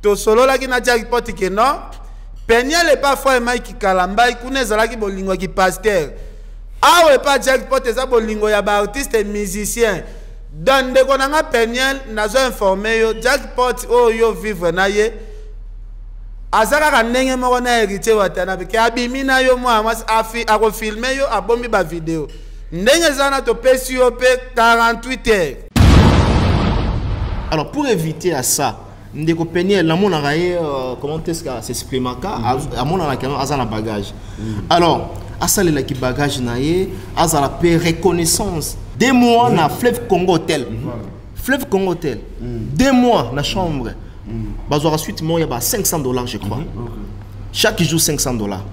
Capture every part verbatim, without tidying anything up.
to solo la ki na jackpot ke non Peniel est pas foi Mike Kalamba ikune zala ki bolingo ki pasteur awe pas jackpot eza bolingo ya ba artiste et musicien dans de konanga Peniel nazo informer yo jackpot o yo vivre na ye azaka ka ndenge moko na héritier watana ke abimi na yo moi afi ako filmer yo abombi ba vidéo ndenge zana to pesi yo pe quarante-huit heures. Alors pour éviter à ça ndeko Peniel la mon araye comment est-ce que s'exprime ka à mon araye azana bagage alors asale la ki bagage na ye azala pe reconnaissance deux mois na Fleuve Congo Hotel Fleuve Congo Hotel deux mois na chambre bazora suite moi il y a cinq cents dollars je crois chaque jour cinq cents dollars.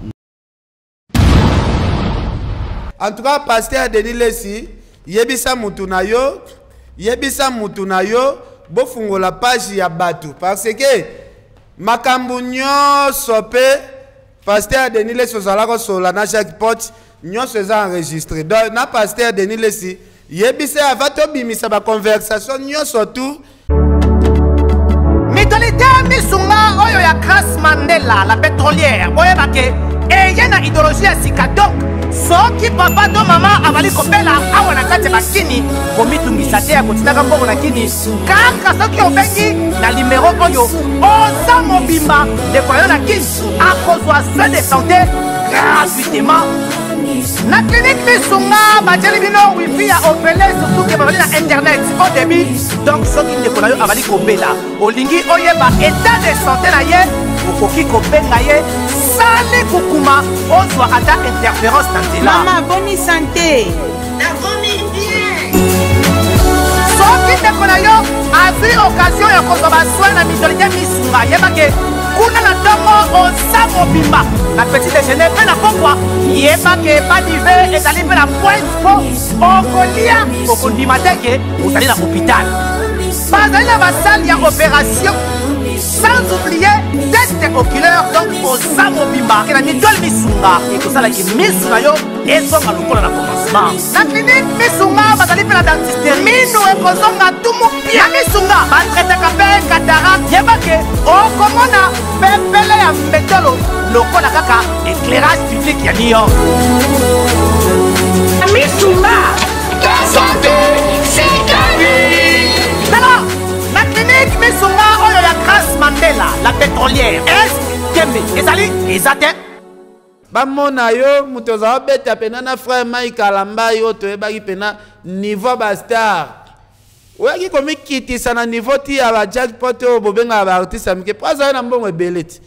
En tout cas pasteur Denis Lesi yebisa mutu na yo yebisa mutu na yo bofungo la page ya batu parce que makambu nyonso pe pasteur Denis Lesi ozala ko sola na jackpot nyonso eza enregistré donc na pasteur Denis Lesi yebisa avant to bimisa ba conversation nyonso tout Mitolite misunga oyo ya Grace Mandela la pétrolière oyo bake e yena idéologie ya sika donc soki papa to mama avali kopela awa na kati bakini komitungisa te ya kotinaka mbongo na kini kaka soki obengi na numéro oyo oza mobimba ndeko na yo na kini akozwa soin de santé gratuitement na clinique misunga bajeli bino wifi ya opele surtout ke bazali na internet au début donc soki ndeko na yo avali kopela olingi oyeba état de santé na ye okoki kobenga ye sali kukuma ozwa ata interférence na nzela. Maman, bonne santé. Nakomi bien. Soki ndeko na yo azwi occasion ya kozwa baswin na mitolite misunga yebake kuna na ntongo oza mobimba na petit déjeuner mpe na pokwa yebake badive ezali mpe na point po okolia okondima teke ozali na hôpital bazali na basale ya opération sans oublier test oculaire donc oza mobimba ke na mitole misunga ekosalaki misu na yo ezonga lokola na commencement na clinique misunga bazali mpe na dentiste minu ekozonga tumu pia misunga batretaka mpe cataracte yebake okomona pepele ya mbetolo lokola kaka éclairage public ya New York misunga santé c'est gagné alors la clinique misunga oyo ya Grace Mandela la pétrolière est kembe ezali ezate bamona yo muto za beta pena na frère Mike Kalamba yo to ebaki pena niveau ba star oyaki komi kitisa na niveau ti ya ba jackpot o bobenga ba artiste amike praza na mbongo ebeleti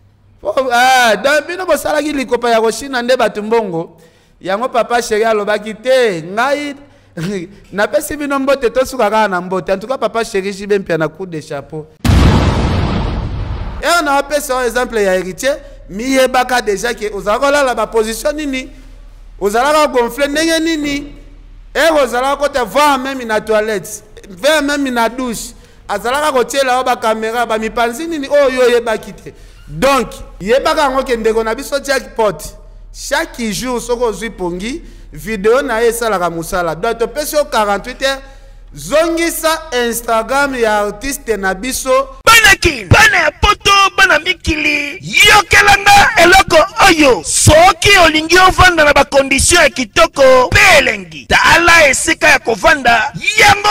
ah donc bino bosala ki likopa ya koshina nde batu mbongo yango papa chéri alobaki te ngai na pesi bino mbote to suka kaka na mbote en tout cas papa chéri jibe mpia na coup de chapeau et on a pesi un exemple ya héritier mi yebaka déjà que ozala kolala ba position nini ozala gonfler ndenge nini et ozala kota voir même na toilette voir même na douche azala ko tiela ba caméra ba mipanzi nini oyo yebaki te donc yebaka ngo ke ndeko na biso jackpot chaque jour soko zui pongi vidéo na esala ka musala donc to pesi quarante-huit heures zongisa Instagram ya artiste na biso banaki bana ya poto bana mikili yokelanga eloko oyo soki olingi ovanda na bakondition ya kitoko belengi tala esika ya kovanda yango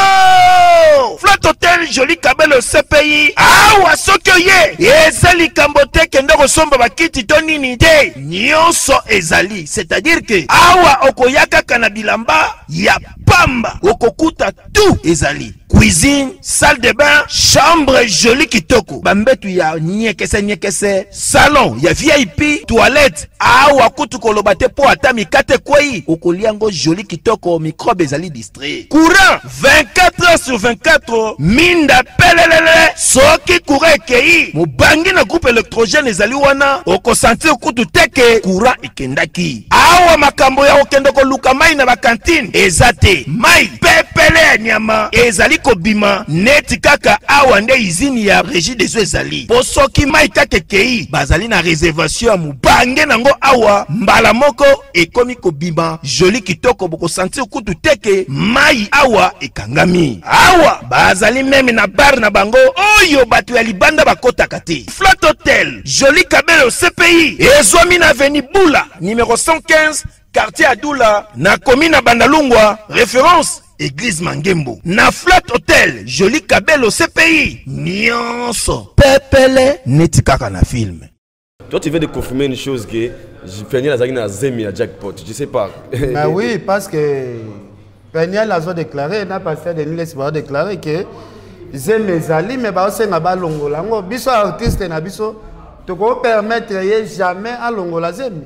oyo Flat Hotel Joli Kabelo C P I awa soki oye eza likambo te kende kosomba bakiti to nini te nyonso ezali c'est-à-dire que awa okoya kaka na bilamba ya pamba okokuta tout ezali cuisine, salle de bain, chambre jolie kitoko. Bambetu ya nyekese nyekese, salon ya V I P, toilette, awa kutu kolobate po ata mikate kwei. Okoliango jolie kitoko, microbe ezali distrait. Courant vingt-quatre heures sur vingt-quatre, minda pelelele, soki courant ekei. Mubangi na groupe électrogène ezali wana, oko sentir kutu teke, courant ekendaki. Awa makambo ya okendoko luka mai na ba cantine, ezate. Mai pepele ya nyama, ezali ezali kobima neti kaka awa nde izini ya régie des eaux ezali po soki mai kaka ekei bazali na réservation ya mobange nango awa mbala moko ekomi kobima joli kitoko bokosentir kutu teke mai awa ekangami awa bazali meme na bar na bango oyo bato ya libanda bakotaka te Flat Hotel Joli Kabelo C P I ezwami na avenue Bula numéro cent quinze quartier Adoula na commune na Bandalungwa référence Église Mangembo na Flat Hotel Joli Kabelo C P I nyonso pepele neti kaka na film. Toi tu veux de confirmer une chose que Peniel a na zemi à jackpot, je sais pas. Ben oui, parce que Peniel a déclaré, n'a pas fait de nous laisser déclarer que zemi ezali mais ba osenga ba longola ngo biso artiste na biso to ko permettre jamais à longola zemi.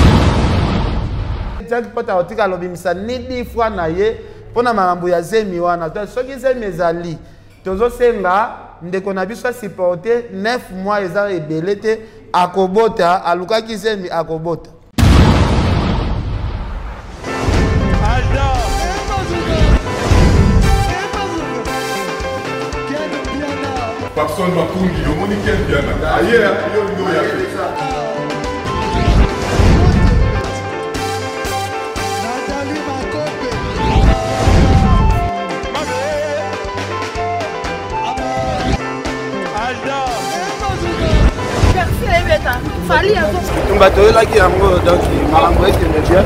Jackpot a otika lobimisa ni dix fois na ye pona makambo ya zemi wana to soki zemi ezali tozo senga ndeko na biso supporter neuf mois eza ebele te akobota alukaki zemi akobota. Papson Makungi, le monde est bien. Ailleurs, il y a Fali a on va te là qui a un donc malambo est bien.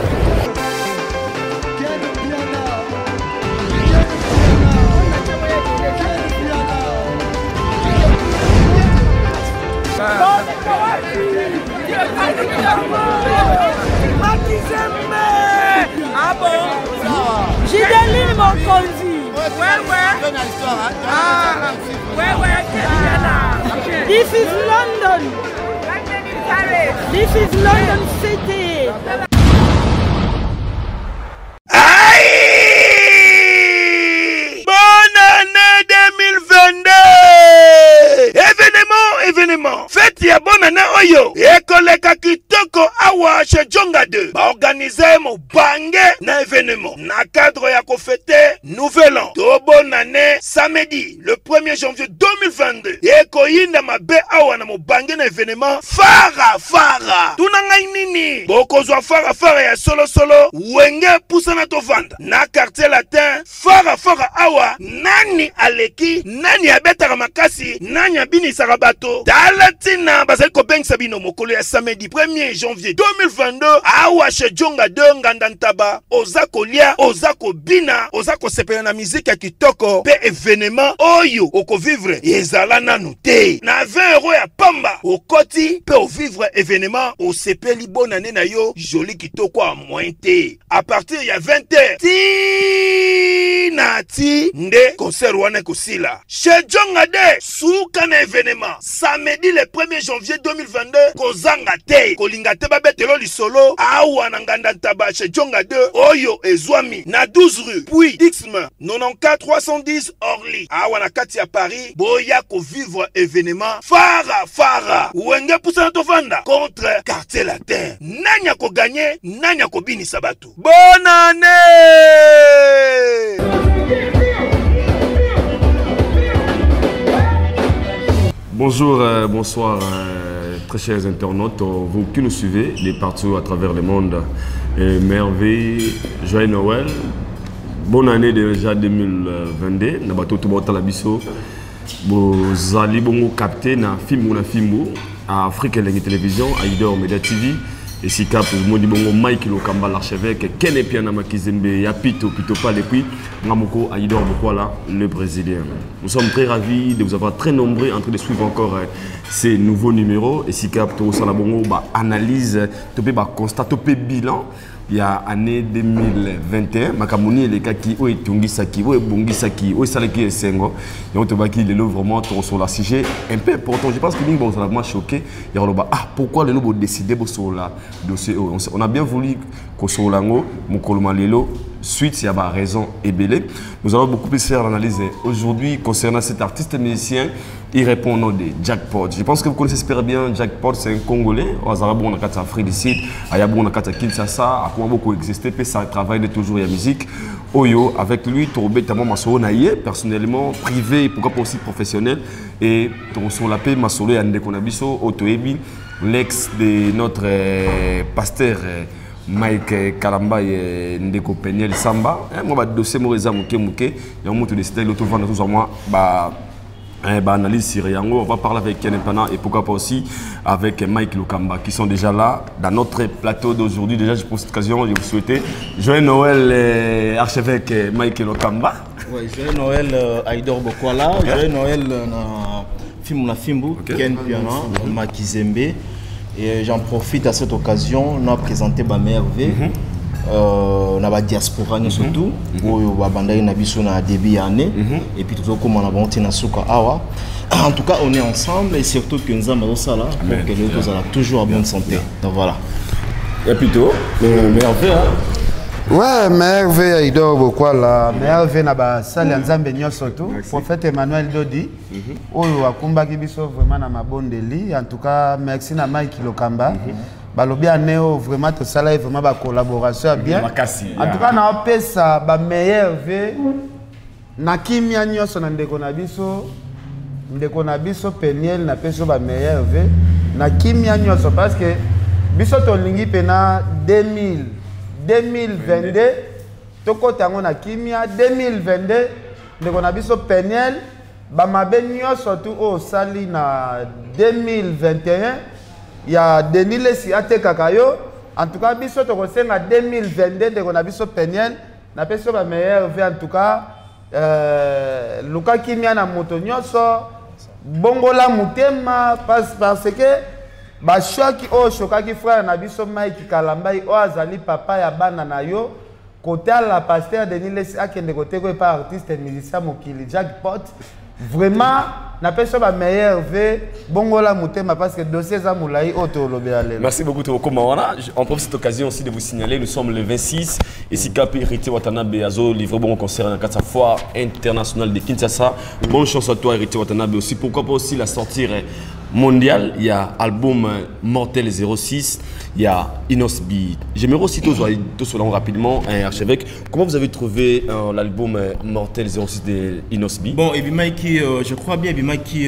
Ah bon? J'ai des livres mon conduit. Ouais, ouais. Ah, ouais, ouais. This is London. This is London City. Aïe! Bonne année deux mille vingt-deux! Événement, événement. Fête ya bonne année oyo. Ekoleka kitoko awa chez Djonga deux. Ba organiser mo bange na événement. Na cadre ya ko fêter nouvel an. To bonne année samedi le premier janvier deux mille vingt-deux. Eko yinda mabe awa na mo bange na événement. Fara fara. Tuna ngai nini? Boko zwa fara fara ya solo solo. Wenge pusana to vanda. Na quartier latin. Fara fara awa. Nani aleki? Nani abeta makasi? Nani abini sarabato? Talatina bazali ko beng sabino mokolo ya samedi premier janvier deux mille vingt-deux. Awa chez Djonga deux ngandantaba. Oza kolia, oza kobina, oza ko sepela na musique ya kitoko. Pe événement oyo oko vivre ezala nanu te. Na vingt euros ya pamba. Okoti pe o vivre événement o sepeli bonne année na yo joli kitoko a moins te. À partir ya vingt heures. Ti na ti nde concert wana kosila. Chez Djonga deux souka na événement. Samedi le premier janvier deux mille vingt-deux. Kozanga te. Kolinga te babetelo lisolo. Awa na ngandantaba chez Djonga deux. Oyo ezwami na douze rue puis Dixme quatre-vingt-quatorze trois cent dix Orly. Awa na kati ya Paris. Boya ko vivre événement Fara Fara. Wenge poussana to vanda contre quartier latin. Nanya ko gagner, nanya ko bini sabatu. Bonne année. Bonjour, euh, bonsoir, euh, très chers internautes, vous qui nous suivez de partout à travers le monde. Et merveille, joyeux Noël, bonne année déjà deux mille vingt-deux. Na bato to bota la biso, bozali bongo capté na film ou na film à Afrique Elengi Télévision, à Idor Media T V. Et si cap modi bongo Mike Lokamba l'archevêque, Kene Piana Makizembe, Yapito, Pito Pal et puis Ngamoko Aïdor Bokwala, le Brésilien. Nous sommes très ravis de vous avoir très nombreux en train de suivre encore euh, ces nouveaux numéros. Et si cap to salabongo ba analyse, topé ba constat, topé bilan. Il y a année deux mille vingt et un, Makamoni et les Kaki, où est Tungisaki, où est Bongisaki, où est Salaki et Sengo. Et on te va qui les lots vraiment sur la sujet un peu important. Je pense que nous sommes vraiment choqués. Il y a ah pourquoi les lots ont décidé sur la dossier. On a bien voulu que sur l'ango, Moukoloma Lelo, suite il y a raison et belé. Nous allons beaucoup plus faire l'analyse aujourd'hui concernant cet artiste musicien. Il répond au nom de Jackpot. Je pense que vous connaissez super bien Jackpot, c'est un Congolais. Au Azarabou, on a quatre Afrique du Sud. À Yabou, on a quatre Kinshasa. À Kouambo, on existé. Puis ça travaille toujours la musique. Oyo, avec lui, Tourbe Tamo Masolo Naye, personnellement, privé, pourquoi pas aussi professionnel. Et Tourson Lapé Masolo Yande Konabiso, Otoebi, l'ex de notre euh, pasteur euh, Mike Kalamba et Ndeko Peniel Samba. Moi, je dossier Moreza Mouke Mouke, et on monte décider de l'autre vendre tous en moi. Eh ben, analyse sur Yango, on va parler avec Ken Epana et pourquoi pas aussi avec Mike Lokamba qui sont déjà là dans notre plateau d'aujourd'hui. Déjà, pour cette occasion, je vous souhaite joyeux Noël, euh, archevêque Mike Lokamba. Oui, joyeux Noël, euh, Aïdor Bokwala, joyeux Noël, euh, film la Fimbu, okay. Ken Piana, Makizembe. Et euh, j'en profite à cette occasion, on a présenté ma merveille. Mm -hmm. Euh, na ba diaspora mm -hmm. surtout oyo ba bandai na biso na début année mm -hmm. et puis tout comme on a monté na suka awa en tout cas on est ensemble et surtout que nous avons ça là pour que les deux yeah. toujours en bonne santé yeah. donc voilà et plutôt euh, merveille hein? Ouais, merveille Ido Bokwala merveille na ba sali nzambe nyonso tout prophète Emmanuel Dodi oyo akumba ki biso vraiment na mabondeli en tout cas merci na Mike Lokamba mm -hmm. Balobi Néo vraiment tout ça là vraiment ba collaboration bien. En tout cas na pesa ba meilleur ve na kimia nyonso na ndeko na biso ndeko na biso Peniel na peso ba meilleur ve na kimia nyonso parce que biso to lingi pena deux mille deux mille vingt-deux toko tango na kimia deux mille vingt-deux ndeko na biso Peniel ba mabe nyonso tu o sali na deux mille vingt et un. Il y a Denis Lessi Ate Kakayo. En tout cas, biso to kosenga deux mille vingt-deux de qu'on a biso Peniel. Na peso ba meilleur en tout cas. Euh, Luka Kimia na moto nyonso. Bongola mutema parce parce que ba choki o choka ki frère na biso Mike Kalambai o azali papa ya bana na yo. Côté la pasteur Denis Lessi akende côté ko par artiste et musicien mokili Jackpot. Vraiment na peso ba meilleur ve bongola mutema parce que dossier za moulai auto lobéalé. Merci beaucoup Toko Mawana. On profite de cette occasion aussi de vous signaler nous sommes le vingt-six et si Kapi Héritier Watanabe Azo livre bon concert dans quatre fois international de Kinshasa. Bonne chance à toi Héritier Watanabe aussi. Pourquoi pas aussi la sortir mondiale. Il y a album Mortel zéro six, il y a Inosbi. J'aimerais aussi tout cela rapidement, hein, archevêque. Comment vous avez trouvé euh, l'album Mortel zéro six de Inosbi? Bon, et bien qui, euh, je crois bien, et bien qui euh,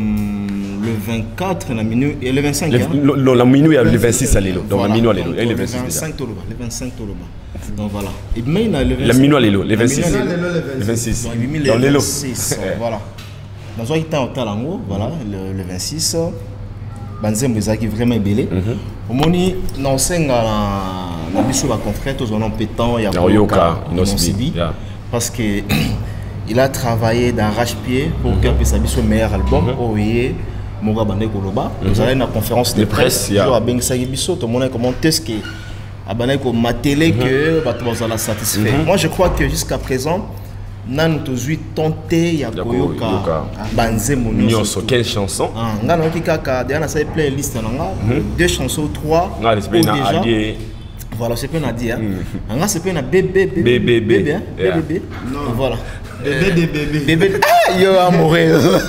le vingt-quatre, la minuit, et le vingt-cinq. Le, hein? le, la minuit, le vingt-six, allez, donc voilà, la minuit, allez, et le vingt-six. Le vingt-cinq, le vingt-cinq, donc voilà. Et bien il a le vingt-six. La minuit, allez, le vingt-six. Le vingt-six. Dans le vingt-six, voilà. Dans un temps au Talango, voilà, le, le vingt-six, Banzem Bezaki vraiment belé. Au moni, non c'est la la biso la confrère, tous on en pétant, il y a Yoka, Inosbi, parce que il a travaillé d'arrache-pied pour que puisse biso meilleur album. Oye, Moga Bande Koloba. Nous allons à la conférence de presse. Toujours à Bengsagi biso, tout le monde comment est-ce que à Bande ko matélé que bato bazala satisfait. Moi je crois que jusqu'à présent nan tozui tenté ya koyoka banzemo nyonso quelle chanson ah ngana kikaka déjà na sa playlist nanga deux chansons trois déjà voilà c'est pas dire nga c'est pas bébé bébé bébé bébé voilà bébé bébé bébé ah yo amoureux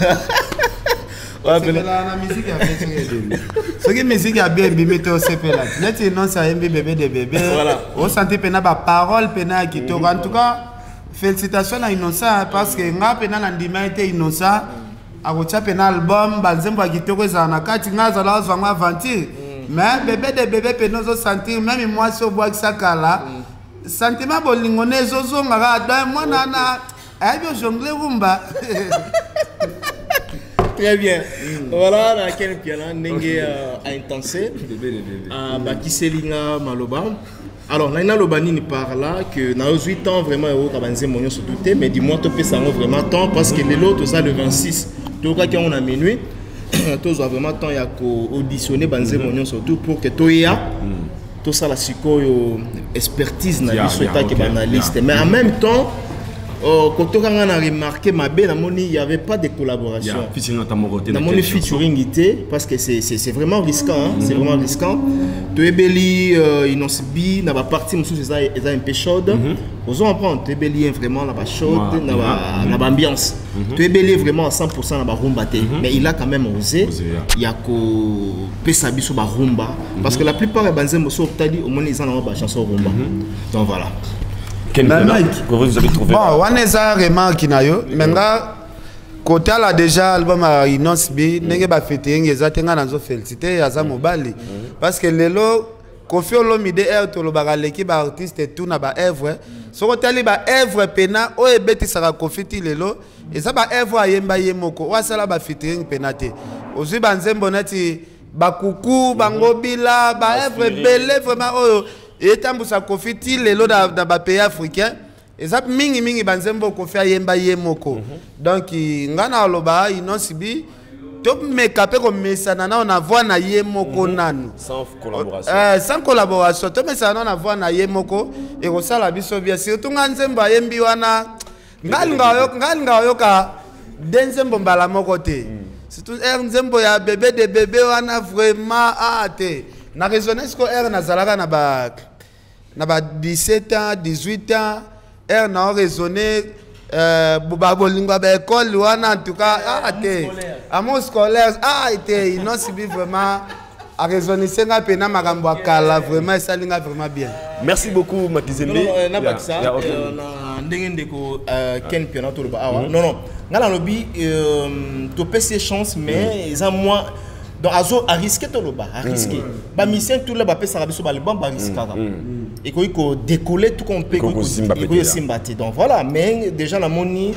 ouais mais la musique a fait ce que musique a bien bébé to sepela net non ça bébé bébé de bébé voilà on sentait pena ba parole pena qui en tout cas félicitations à Innocent parce que nga pena na ndima été Innocent a kocha pena album banzembo akitoko za na kati nga za la zwa aventure mais bébé de bébé pena zo sentir même moi so bois que ça kala sentiment bolingone zo zo nga da mwana na ayyo jongle rumba. Très bien. Voilà la quel piano ndenge a intensé à Bakiselinga Maloba. Alors, Naina Lobanini par là que dans huit ans, vraiment, il y a des gens se douter, mais dis-moi, tu peux savoir vraiment temps parce que les autres, ça le vingt-six, tout cas, quand on a minuit, tu as vraiment temps à auditionner des gens surtout pour que tu aies tout ça, la psycho-expertise, qui est analyste. Mais en même temps, quand on a remarqué ma belle, il n'y avait pas de collaboration. Dans mon featuring, parce que c'est vraiment risquant. Hein? Mm -hmm. C'est vraiment risquant. Toebeli, Inosbi, n'a pas parti, c'est un peu chaude. Vous en prendre, Toebeli est vraiment là-bas chaude, n'a pas ambiance. Toebeli vraiment à cent pour cent là-bas rumba. Mais il a quand même osé. Il y a que Pesabi sur la rumba. Parce que la plupart des banzem au moins ils ont une chanson rumba. Donc voilà. Quel que vous avez trouvé? Bon, on est ça remarque nayo, mais nga côté là déjà album à Inos B, n'enge ba fêter ngeza tenga nazo féliciter ya za mobali parce que lelo Kofi Olomide er to lo ba l'équipe artiste tout na ba œuvre, so ko tali ba œuvre pena o ebeti saka Kofi ti lelo, et ça ba œuvre ayemba yemoko, wa sala ba fêter penate. Ozi banzembo nati ba kuku bangobila ba œuvre belé vraiment oyo et tambusa Kofi ti lelo da da ba pays africain. Et ça mingi mingi banzembo Kofi ayemba yemoko. Donc ngana loba inosibi to me capé comme mesana na on voix na yemoko nanu. Sans collaboration. Euh sans collaboration. To mesana na voix na yemoko et ko sala biso bien surtout nganzembo ayembi wana ngalnga yo ngalnga yo ka denzembo mbala moko te. Surtout er nzembo ya bébé de bébé wana vraiment ate. Na raisonner ce ko er na zalaka na ba na ba dix-sept ans, dix-huit ans. Er n'a raisonné euh bolingo ba école wana en tout cas ah té amo scolaire ah été non sibi vraiment a raisonner senga pena makambo akala vraiment ça linga vraiment bien. Merci beaucoup Makizembe. Na bakisa na ndenge ndeko Ken Piana to ba awa. Non non, ngala lobi euh to pèse chance mais ils ont moins donc azo a risqué to loba, a risqué. Ba mission tout le ba pèse arabiso ba le bon ba risquer. Et qu'il faut décoller tout qu'on peut, il faut s'imbattre. Donc voilà, mais déjà la monnaie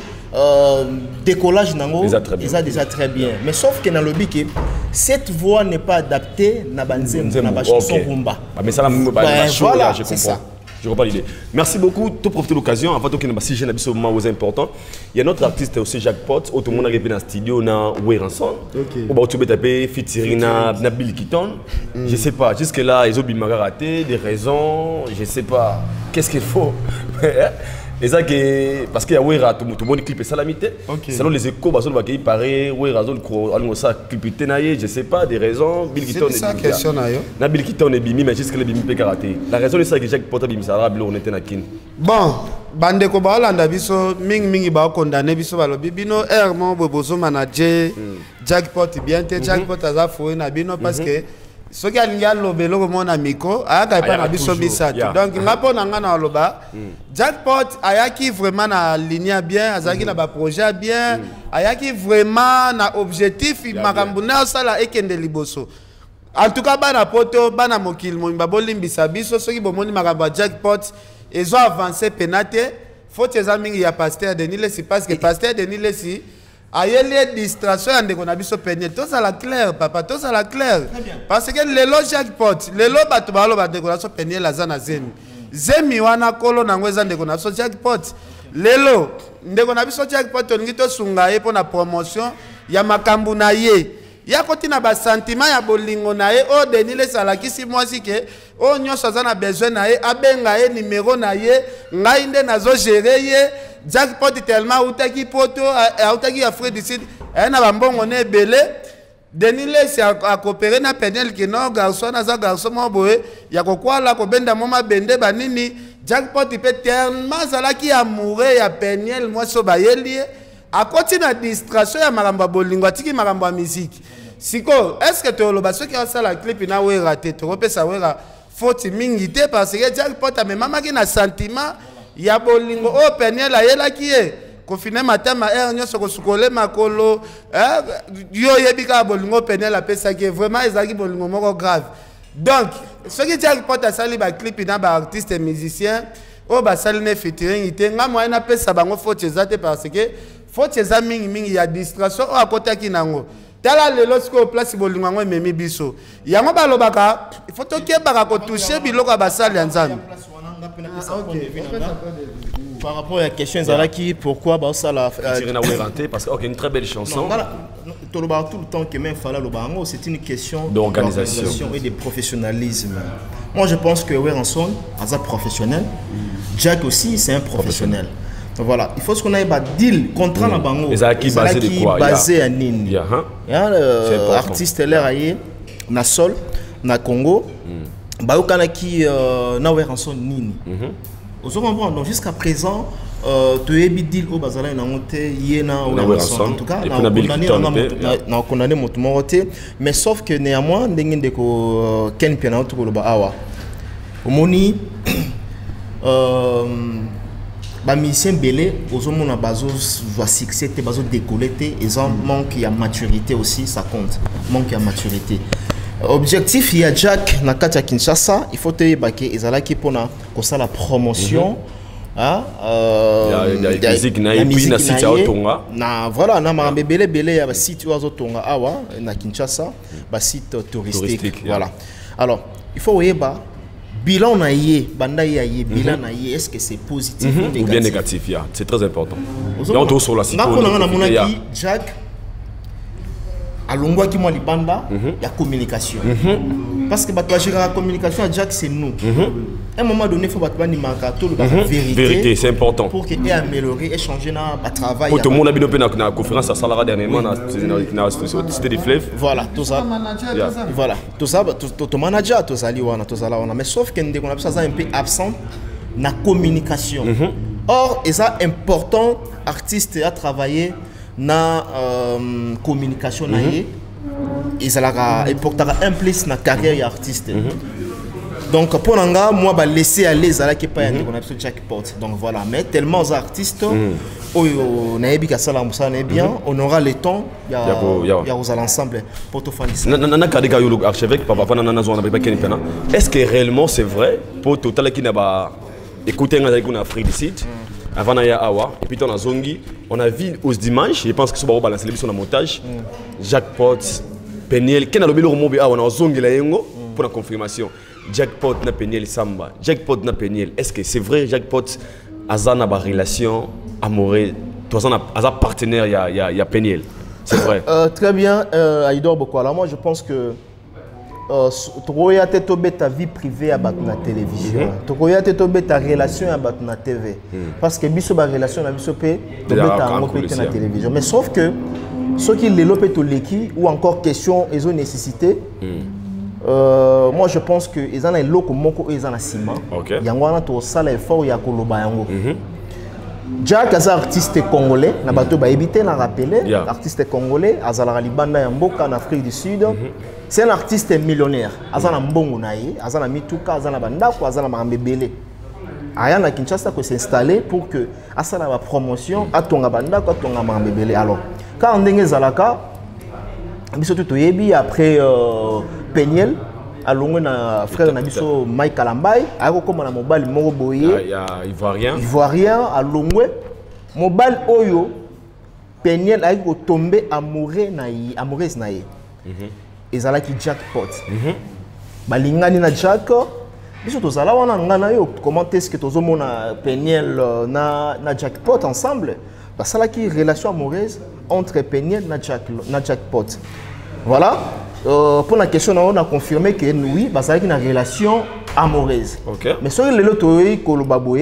décollage nango, ils a déjà très bien. Mais sauf que dans le bique, cette voix n'est pas adaptée na banzem, na ba chanson rumba. Mais ça voilà, je comprends. Je comprends l'idée. Merci beaucoup. Tout profiter de l'occasion. Avant tout, si j'ai un moment important, il y a notre artiste aussi, Jackpot. Tout le monde est arrivé dans le studio, na Weranson. On va tout taper, featuring na Bill Keaton. Je sais pas. Jusque là, ils ont bien raté des raisons. Je sais pas. Qu'est-ce qu'il faut? Et ça que parce qu'il y a Wera tout le monde clip et salamité. Selon les échos, parce que il paraît Wera zone allons ça clip tenaillé, je sais pas des raisons. Bill Keaton est bien. question na yo. Na Bill Keaton est bimi mais jusque le bimi peut karaté. La raison c'est ça que Jacques Porta bimi ça arabe on était na kin. Bon, bande ko ba Hollanda biso ming mingi ba condamné biso ba lobi bino er mo bozo manager Jacques Porta bien te Jacques Porta za fo na bino parce que ce qui a lié lobelo comme mon amico a pas na biso bisato donc ngapo na ngana loba Jackpot ayaki vraiment na ligne bien azaki na ba projet bien ayaki vraiment na objectif makambo na sala ekende liboso en tout cas bana poto bana mokil mo mbabolimbisa biso soki bomoni makambo Jackpot ezo avancer penate faut tes amis ya pasteur Denis Lesi parce que pasteur Denis Lesi ayeli distraction ya ndeko na biso penye to ça la clair papa to ça la clair parce que lelo Jackpot lelo bato balo ba ndeko na so penye la zana zemi zemi wana kolo na ngweza ndeko na so Jackpot lelo ndeko na biso Jackpot olingi to sunga ye pona promotion ya makambu na ye ya koti na ba sentiment ya bolingo na ye o Denis Lesi alakisi mwasi ke o nyonso aza na besoin na ye abenga ye numéro na ye ngai nde nazo gérer ye Jackpot tellement outaki poto outaki ya Fred ici et na bambongo ne belé Denis Lesi a coopéré na Penel ki no garçon na za garçon mo boye ya kokwala ko benda moma bende banini Jackpot peut tellement zalaki amoureux ya Penel moi so bayeli a koti na distraction ya maramba bolingo atiki maramba musique siko est-ce que to lo ba soki asa la clip na we raté to pesa wera faute mingi te parce que Jackpot a même maki na sentiment ya bolingo o Penel ayelaki ye kofine matama er nyonso ko sukole makolo yo yebika bolingo Penel apesa ki vraiment ezaki bolingo moko grave donc ce qui Jackpot a sali ba clip na ba artiste et musicien o ba sali ne featuring ite nga mo na pesa bango faute ezate parce que faute eza mingi mingi ya distraction o akotaki nango tala lelo siko place bolingo ngo memi biso yango balobaka il faut to kebaka ko toucher biloko ba sali ya nzambe. Par rapport à la question Zalaki, pourquoi bah ça la parce que ok une très belle chanson. Tout le temps que même Fala Lobango, c'est une question d'organisation et de professionnalisme. Moi je pense que Weranson, Aza professionnel, Jack aussi c'est un professionnel. Donc voilà, il faut ce qu'on ait un deal contrat na bango. Zalaki basé de quoi? Basé à Nini. Il y a un artiste l'air aillé na Sol, na Congo. Bah au Kanaki na Weranson Nini. Donc jusqu'à présent, tu es bidil au bazala na monté yena ou en tout cas on a condamné mon morté mais sauf que néanmoins ndenge ndeko Ken Piana to lo ba awa omoni euh ba musicien belé ozomona bazo va succès te bazo décoller te ils ont manque ya maturité aussi ça compte manque ya maturité objectif il y a Jack na kati ya Kinshasa il faut te baké ezalaki pona ko ça la promotion ah euh il y a musique na puis na site ya Otonga na voilà na ma belé belé ya ba site wa Otonga awa na Kinshasa ba site touristique voilà alors il faut yeba bilan na yé banda ya yé bilan na yé est-ce que c'est positif ou négatif ou bien négatif yeah. C'est très important donc on sur la site na mona ki Jack alongwa ki mo libanda ya communication parce que bato agir la communication à Jack c'est nous à un moment donné il faut bato bani makato la vérité vérité c'est important pour que et améliorer échanger na ba travail pour tout le monde a bien opé na conférence à Salara dernièrement na na cité des fleuves voilà tout ça voilà tout ça tout manager tout ça li wana tout ça là wana mais sauf que ndeko na biso ça un peu absent na communication or et ça important artiste à travailler na euh, communication na yé ils allera important implice na carrière artiste donc pour nanga moi ba laisser aller ça là qui pas on a absolument jackpot donc voilà mais tellement aux artistes oh na yebi ka sala musa na bien on aura le temps il y a il y a aux l'ensemble pour tout faire na na kadika yo archevêque papa na na zone ba ken pena est-ce que réellement c'est vrai pour total qui na ba écouter nga ko na Afrique du Sud avant Naya Awa, et puis on a Zongi, on a vu aux dimanches, je pense que c'est pour balancer l'émission en montage, Jackpot, Peniel, qui a le bilo mobi on a Zongi la yengo pour la confirmation. Jackpot na Peniel Samba, Jackpot na Peniel. Est-ce que c'est vrai Jackpot azana ba relation amoureuse, toi azana aza partenaire ya ya ya Peniel. C'est vrai. Euh, très bien, euh, Aïdor Boko. Alors moi je pense que Tokoya te tobe ta vie privée à battre la télévision. Tokoya te tobe ta relation à battre la T V. Parce que biso ba relation na biso pe tobe ta ngopete na télévision. Mais sauf que ceux qui les lopé to leki ou encore question ils ont nécessité. Euh, moi je pense que ils en a loko moko ils en a ciment. Yango wana to sala effort ya koloba yango. Jack est artiste congolais, na bato ba éviter na rappeler, yeah. Artiste congolais, azala libanda ya mboka en Afrique du Sud. Mm-hmm. C'est un artiste millionnaire. Azana mbongo na ye, azana mituka, azana bandako, azana mambebele. Aya na Kinshasa ko s'installer pour que asala ba promotion, atonga bandako, atonga mambebele. Alors, quand on ndenge zalaka, biso tout yebi après euh, Peniel alongo na frère na biso Mike Kalambay ako koma na mobile moko boye il y a ivoirien ivoirien alongwe mobile oyo Peniel ako tomber amoureux na yi amoureuse na ye ezala ki jackpot balingani na Jack biso tozala wana ngana yo comment est-ce que tozomona Peniel na na jackpot ensemble basala ki relation amoureuse entre Peniel na Jack na jackpot voilà. Euh, pour la question, on a confirmé que oui, bah, ça a une relation amoureuse. Okay. Mais sur le loto, il faut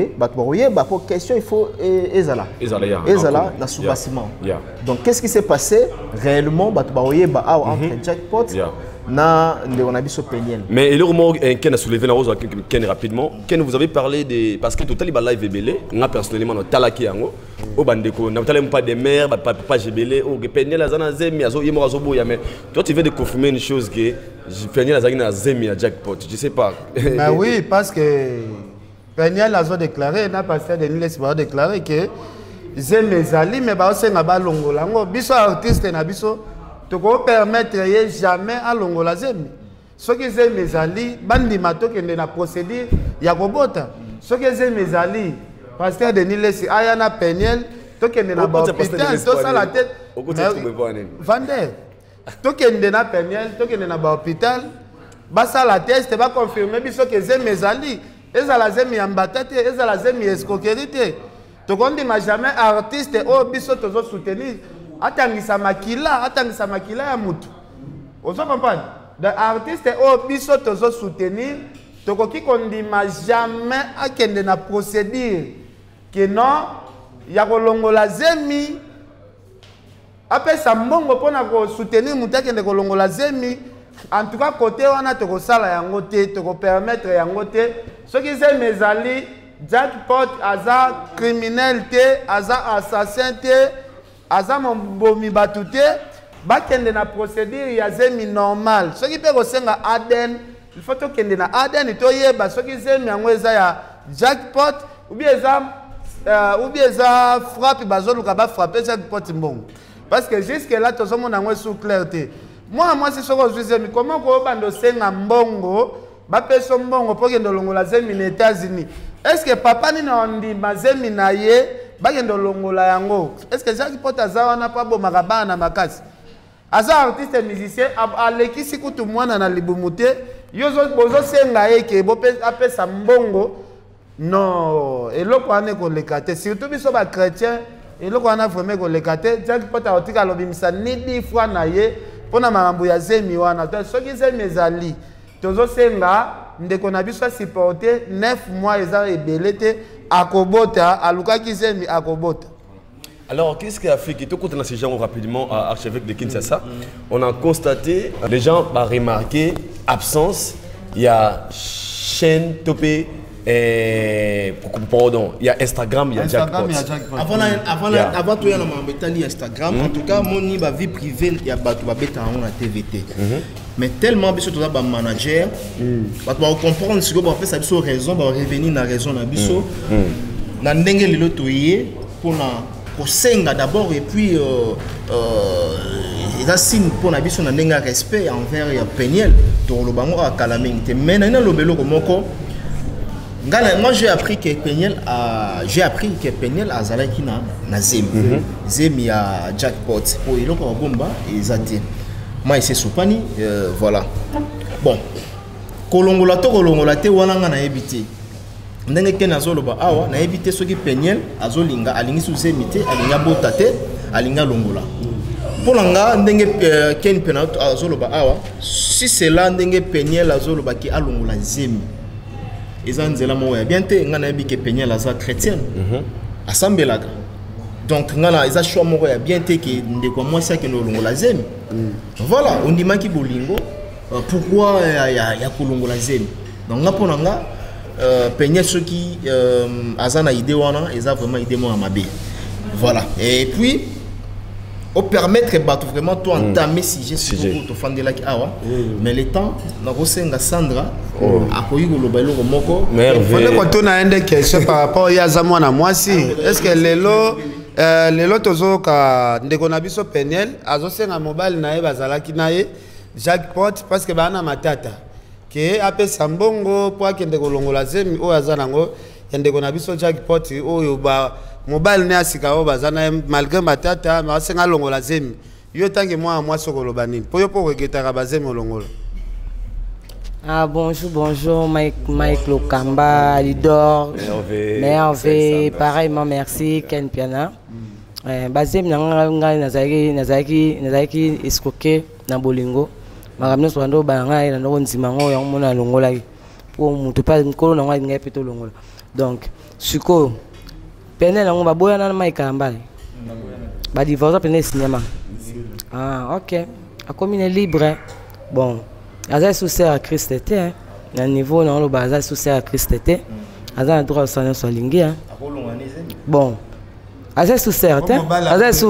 pour question, il faut ezala. Ezala, yeah. Ezala, na sous-bassement. Yeah. Donc, qu'est-ce qui s'est passé réellement bah, bah, entre jackpot yeah. na on a vu ce Peniel. Mais le moment Ken a soulevé la rose Ken rapidement. Ken, vous avez parlé des parce que total il live belé. Moi personnellement no talaki yango. Au bandeko, n'a pas pas des mères, pas pas belé. Au Peniel azana zemi azo yemo azo boya mais toi tu veux de confirmer une chose que Peniel azana zemi à jackpot. Je sais pas. Mais oui, parce que Peniel a déclaré, n'a pas fait de Niles va déclarer que zemi zali mais ba osenga ba longola ngo biso artiste na biso tu peux permettre jamais à l'ongola zemi. Ce que c'est mes alliés, bandi mato qui est na procédure, ya kobota. Ce que c'est mes alliés, pasteur Denis Lessi, ayana Peniel, to qui est na hôpital, to ça la tête. Vendeur. To qui est na Peniel, to qui est na hôpital, basa la tête, te va confirmer biso que c'est mes alliés. Eza la zemi ambatate, eza la zemi escroquerie. To kondi ma jamais artiste o biso tozo soutenir. Atangisa makila, atangisa makila ya mutu. Ozo comprendre? De artiste o biso tozo soutenir, tokoki kondima jamais akende na procédure que non ya kolongola zemi apesa mbongo pona ko soutenir mutu akende kolongola zemi. En tout cas côté wana toko sala yango te, toko permettre yango te. Ce qui c'est mes amis, jackpot aza criminel te, aza assassin te. Aza bomi batute bakende na procédure ya zemi normal ce qui peut resenga Aden il faut to kende na Aden to yeba ce qui zemi yango eza ya jackpot ou bien eza ou bien ça frappe bazolo kaba frapper jackpot mbongo parce que jusque là tout ça mon ango sous clarté moi moi c'est ce que je disais mais comment ko bando senga mbongo ba peso mbongo pour que ndolongola zemi les États-Unis est-ce que papa ni na ndi mazemi na ye ba que ndolongola yango est-ce que jackpot azawa na pa bo makaba na makasi aza artiste musicien alekisi kutu mwana na libumute yozo bozo senga eke bo pe apesa mbongo non eloko ane ko lekate surtout biso ba chrétien eloko wana vraiment ko lekate jackpot aotika lobimisa ni dix fois na ye pona makambo ya zemi wana to soki zemi ezali tozo senga ndeko na biso supporter neuf mois eza ebelete akobota alukaki zemi akobota. Alors, qu'est-ce qui a fait que tout le monde ces gens rapidement à archevêque de Kinshasa, on a constaté, les gens ont remarqué absence, il y a chaîne topé, et pardon, il y a Instagram, il y a Jackpot. Avant avant avant tout il y a un Instagram, en tout cas mon vie privée il y a batu babeta on a T V T. Mais tellement biso to ba manager, batu ba comprendre ce que ba fait ça biso raison, ba revenir na raison na biso. Na ndenge lelo toyé pour na pour senga d'abord et puis euh euh il a signe pour na biso na ndenga respect envers ya Peniel to lo bango a calamité mais na lo belo komoko ngala moi j'ai appris que Peniel a j'ai appris que Peniel a zalaki na na zemi zemi ya Jackpot pour iloko bomba et zati moi c'est Soupani voilà bon kolongola to kolongola te wana nga na ebiti ndenge ke nazoloba awa na éviter soki Peniel azolinga alingi suzemi te alinga bota te alinga longola pour nga ndenge ken pena azoloba awa si c'est là ndenge Peniel azoloba ki alongola zemi ezanzela mo ya bien te nga na yebi ke Peniel aza chrétienne asambelaka donc nga na eza choix moko ya bien te ke ndeko mwasi ke longola zemi voilà on dimaki bolingo pourquoi ya ya kolongola zemi donc nga pona nga Euh, Peniel ceux qui euh, azana idée wana eza vraiment idée moi mabe voilà et puis au permettre battre vraiment toi entamer si j'ai pour te fonder là awa mais le temps na rosenga Sandra akoyi ko lobelo ko moko mais fallait ko tona ende question par rapport ya za mwana mwasi est-ce que lelo euh lelo tozo ka ndeko na biso Peniel azosenga mobile na ye bazalaki na ye Jackpot parce que bana matata que après sambongo pour akende kolongola zemi o azanango yendeko na biso Jackpot oyo ba mobile ne asika o bazana malgré matata ma senga longola zemi yo tangi moi moi sokoloba nini po yo po reketaka bazemi olongola. Ah bonjour bonjour Mike Mike Lokamba Lidor Merveille pareillement merci Ken Piana eh bazemi nanga ngai nazaki nazaki nazaki escroquer na bolingo makamno swando banga ina ndo nzima ngo ya mona longola pour mutu pa nkolo na ngai ngai peto longola donc siko Peniel ngo baboya na Mike Ambale ba divorce Peniel cinéma ah OK a commune libre bon aza sous à Christ était na niveau na lo baza sous à Christ était aza droit sana so lingi hein bon aza sous certain aza sous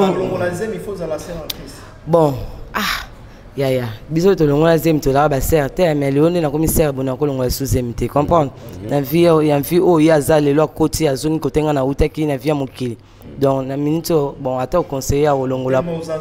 bon ah ya ya biso to longola zemi to la ba certain mais leone na commissaire bona ko longola sous zemi te comprendre na vie ya vie o ya za le lo côté ya zone côté na utaki na vie mokili donc na minute bon ata conseiller o longola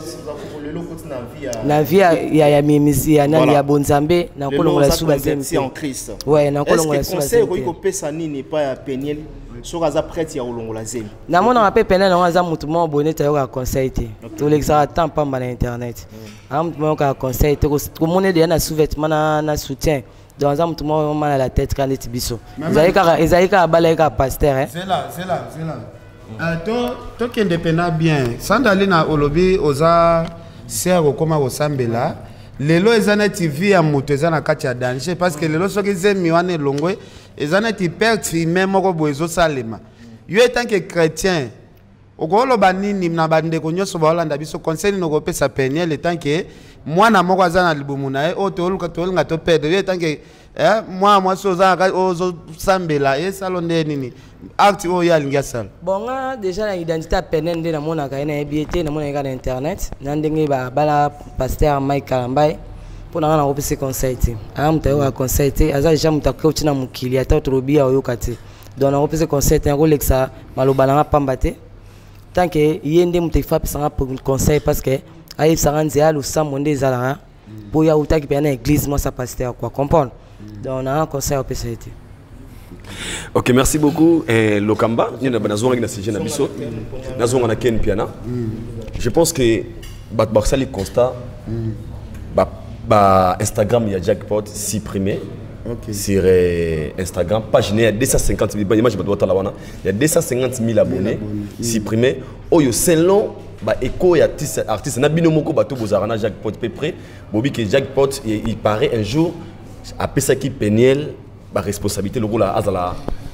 na vie ya ya mimizi ya nani ya bonzambe na ko longola sous ba zemi en Christ ouais na ko longola sous ba zemi conseil ko pesa nini pa ya Peniel soka za prêtre ya longola zemi na mona rappel Peniel na za mutu mo boneta yo ka conseil te to l'exa temps pa na internet am mo ka conseil te ko mona de na sous-vêtement na na soutien dans un moment mal à la tête quand les biso Isaïka Isaïka baleka pasteur hein c'est là c'est là c'est là euh to to qui indépendant bien sandali na olobi oza sero koma osambela lelo ezana T V ya moto ezana kati ya danger parce que lelo soki zemi wana longwe ezana ti perte même moko boezo salema yo etant que chrétien okolo banini na bande ko nyoso ba Holanda biso conseil no ko pesa Peniel etant que mwana moko azana libumu na e o to luka to nga to pede yo etant que eh moi moi so za ozo sambela e salonde nini acte o ya linga sal bon nga déjà na identité Peniel nde na mona ka na biete na mona ka na internet na ndenge ba bala pasteur Mike Kalambai pour na na opese conseil te am ta yo conseil te aza déjà mutakoka utina mukili ata to robia oyo kati donc on peut se conseiller un rôle que ça maloba na pamba te tant que yende muté fa pesa pour conseil parce que aïe ça rend zéal ou ça monde zala pour ya uta qui bien église moi ça pasteur quoi comprendre donc on a un conseil au P C T. Ok, merci beaucoup. Et Lokamba, nous avons besoin de sujet nabiso. Nous avons un Ken Piana. Je pense que bat barsali constat ba ba Instagram il y a jackpot supprimé. Okay. Sur euh, Instagram, page il y a deux cent cinquante mille il y a deux cent cinquante mille abonnés supprimés. Oh yo selon ba écho et artiste artiste na bino moko bato bozarana jackpot peu près bobi que jackpot il, il paraît un jour après ça qui Peniel ba responsabilité le rôle à azala.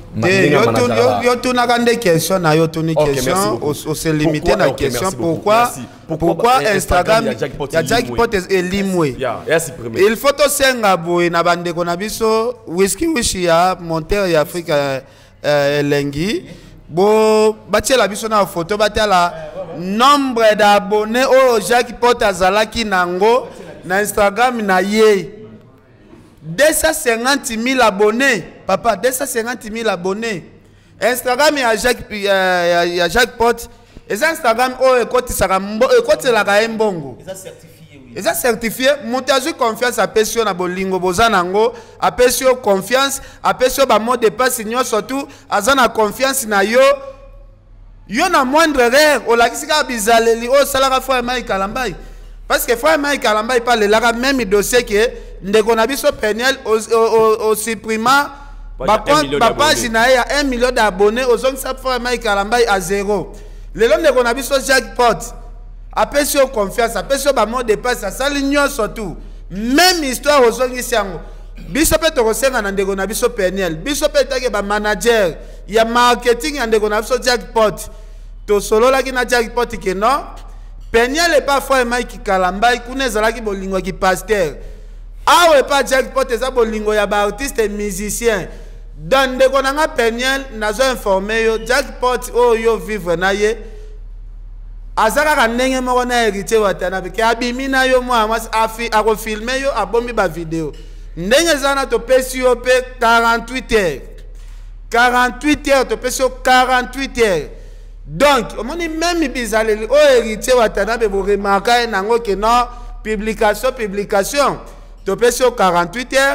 Yo tu n'as pas de question na yo tu ni question on se limiter la question pourquoi pourquoi Instagram il y a jackpot est limoué il faut to senga boy na bande ko na biso whisky wishi ya monteur ya Afrique elengi bo batie la biso na photo batia la nombre d'abonnés au jackpot azalaki nango na Instagram na ye deux cent cinquante mille abonnés, papa, deux cent cinquante mille abonnés. Instagram, il y a Jacques, il y a, il y a jackpot. Et Instagram, oh, écoute, ça va, écoute, la gagne bongo. Ils ont certifié, oui. Ils ont certifié. Montage confiance à Pesio na bolingo bozanango, à Pesio confiance, à Pesio ba mot de passe signor surtout, azana confiance na yo. Yo na moindre erreur, o la kisika bizaleli, o salara fois mai kalambai. Parce que fois mai kalambai parle là même dossier que ndeko na biso Peniel au supprimant ba page na ya un million d'abonnés aux autres ça fois mai kalambai à zéro. Le long ndeko na biso jackpot. Après sur confiance, après sur ba mot de passe ça l'union surtout. Même histoire aux autres ici yango. Biso pe to kosenga na ndeko na biso Peniel. Biso pe take ba manager, ya marketing ya ndeko na biso jackpot. To solo la ki na jackpot ke non. Peniel est pas frère Mike Kalambai, kuna ezalaki bolingo ki pasteur. Ah ouais pas jackpot eza bolingo ya ba artiste et musicien. Dans de konanga Peniel nazo informé yo jackpot oh yo vivre na ye. Azaka ka ndenge moko na héritier watana ke abimi na yo moi afi ako filmer yo abombi ba vidéo. Ndenge zana to pesi yo pe quarante-huit heures. quarante-huit heures to pesi yo quarante-huit heures. Donc, on dit même bizarre, oh héritier watanabe vous remarquez nango que non publication publication. To peux sur quarante-huit heures.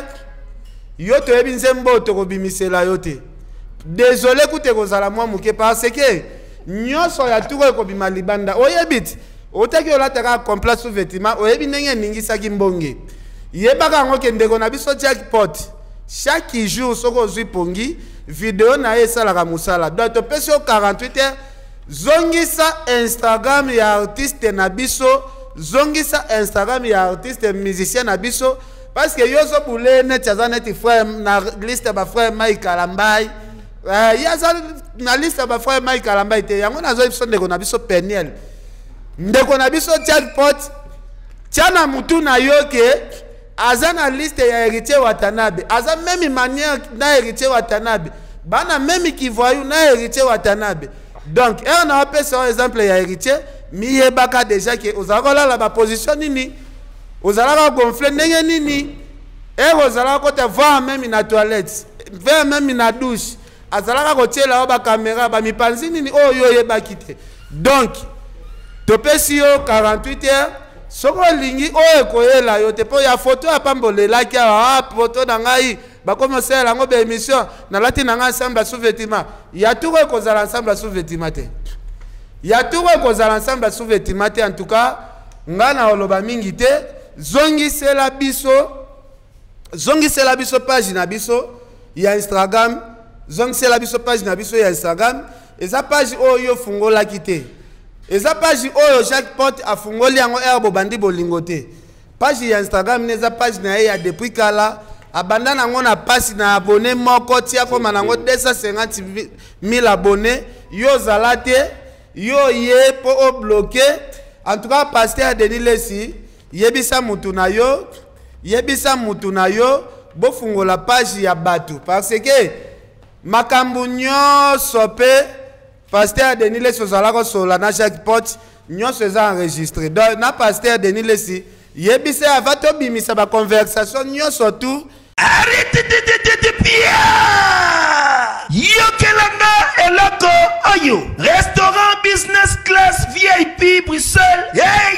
Yo to ebinzembo to kobimisela yote. Désolé koute kozala moi muke parce que nyoso ya tuko ko bima libanda. Oyebit. Otaki olataka complet sous vêtement, oyebi ndenge ningisa kimbonge. Yebaka ngo ke ndeko na biso jackpot. Chaque jour soko zui pongi vidéo na esala ka musala. Donc to peux sur quarante-huit heures. Zongisa Instagram ya artiste nabiso, zongisa Instagram ya artiste musicien nabiso, parce que yo zo boule net yaza net frère na liste ba frère Mike Kalambai. Euh yaza na liste ba frère Mike Kalambai te yango nazo biso ndeko nabiso Peniel. Ndeko nabiso jackpot. Tiana mutu na yo ke aza na liste ya héritier Watanabe. Aza même manière na héritier Watanabe. Bana même qui voyou na héritier Watanabe. Donc, on a appelé par exemple ya héritier, mi yebaka déjà que ozakola la ba position nini, ozalaka gonfler ndenge nini, et ozalaka ko te voir même na toilette, voir même na douche, azalaka ko tiela ba caméra ba mipanzi nini oh yo yebaki te. Donc, topesi yo quarante-huit heures, soko lingi oh ekoyela yo te po ya photo ya pambolela ki ah photo na ngai ba commencer la ngo be émission na lati na nga ensemble sous vêtement ya tout ko za ensemble sous vêtement te ya tout ko za ensemble sous vêtement te en tout cas ngana oloba mingi te zongi sela biso zongi sela biso page na biso ya Instagram zongi sela biso page na biso ya Instagram eza page oyo fungola kite eza page oyo jackpot afungoli yango erbo bandi bolingo te page ya Instagram neza page na ya depuis kala abandana ngo na pasi na abonné moko tia koma nango deux cent cinquante mille abonnés yo zalate yo ye po o bloqué en tout cas pasteur Denis Lesi yebisa mutu na yo yebisa mutu na yo bo fungola page ya batu parce que makambu nyonso pe pasteur Denis Lesi ozalaka sola na jackpot nyonso eza enregistré donc na pasteur Denis Lesi yebisa avato bimisa ba conversation nyonso tout arrête de de de de bien yo kitoko oyo restaurant business class V I P Bruxelles. Yeah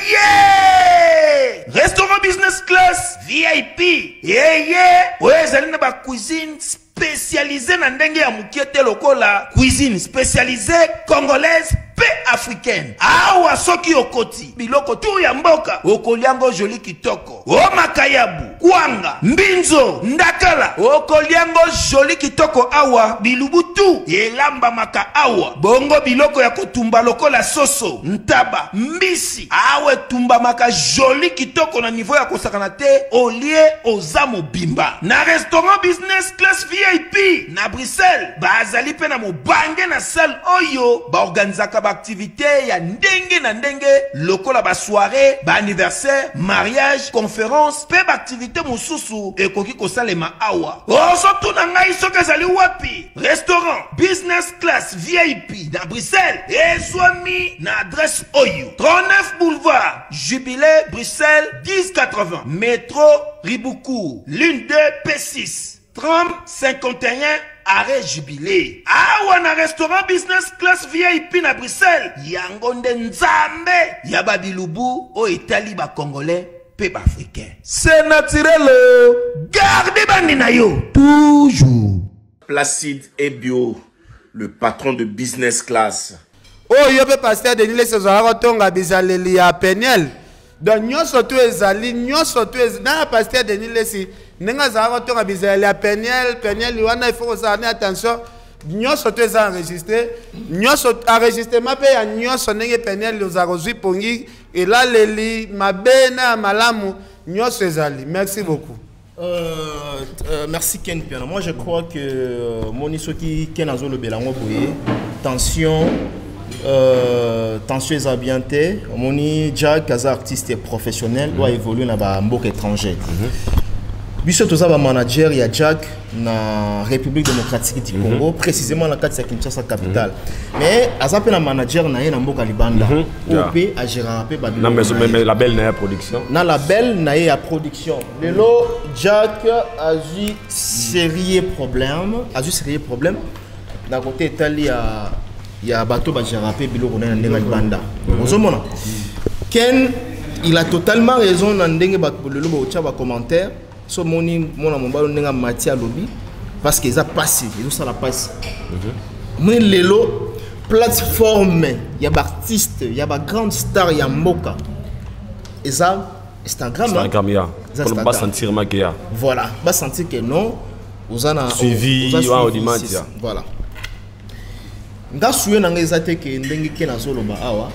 yeah, restaurant business class V I P. Yeah yeah, oyo ezali na ba cuisine spécialisée na ndenge ya mukiete lokola cuisine spécialisée congolaise pe africaine. Awa soki okoti biloko tu ya mboka okoliango joli kitoko o makayabu kwanga mbinzo ndakala okoliango joli kitoko awa bilubutu elamba maka awa bongo biloko ya kotumba lokola soso ntaba mbisi awe tumba maka joli kitoko na niveau ya kosakana te olie ozamo bimba na restaurant business class V I P na Bruxelles bazali pe na mobange na salle oyo ba organizaka ba activité ya ndenge na ndenge lokola ba soirée ba anniversaire mariage conférence pe ba activité mususu ekoki kosalema awa oso tuna ngai soka zali wapi restaurant business class V I P na Bruxelles ezwami na adresse oyo trente-neuf boulevard Jubilé Bruxelles dix quatre-vingts métro Riboucourt l'une deux P six trente cinquante et un arrêt Jubilé. Awa na restaurant business class V I P na Bruxelles yango nde nzambe ya babilubu o etali ba congolais pe ba africain. C'est naturel. Gardez bandi na yo toujours. Placide et Bio, le patron de business class. Oh yo pe pasteur Denis les sezora tonga bizaleli ya Peniel. Donc nyoso tu ezali nyoso tu ezali na pasteur Denis les Nenga zara tonga bizaleli ya Peniel, Peniel wana il faut faire attention. Nyoso tu ezali enregistré, nyoso enregistrement pe ya nyoso nenge Peniel los arozui pongi et là leli mabena malamu nyoso ezali. Merci beaucoup. Euh, euh, merci Ken Piana. Moi je crois que euh, Monisoki Ken Azo le Belango Boye, tension, euh, tension est ambiantée. Moni Jack, Kaza artiste et professionnel, doit évoluer dans un mbok étranger. Biso toza ba manager ya Jack na République démocratique du Congo, précisément la quatre Kinshasa capitale. Mais azape na manager na ye na mboka libanda. O P a gérer pe ba. Non mais mais label na ya production. Na label na ya production. Lelo Jack a eu sérieux problème, a eu sérieux problème. D'un côté Italie ya ya bateau ba gérer pe biloko na ndenge libanda. Ozomona. Ken il a totalement raison na ndenge ba lelo ba ocha ba commentaire. So moni mona mombalo ndenge matière lobby parce que ça passe et ça la passe. Mais lelo plateforme ya ba artiste ya ba grande star ya mboka et ça Instagram Instagram ya pour pas sentir maquillage. Voilà, pas sentir que non vous en a suivi au dimanche. Voilà. Nga suye na ngeza te ke ndenge ke na zoloba awa